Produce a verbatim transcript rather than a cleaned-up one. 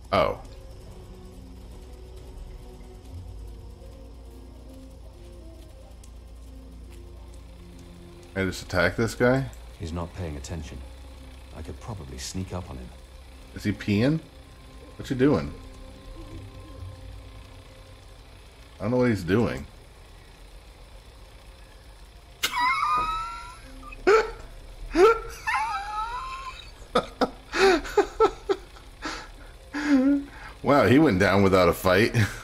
Oh. I just attack this guy? He's not paying attention. I could probably sneak up on him. Is he peeing? What you doing? I don't know what he's doing. Wow, he went down without a fight.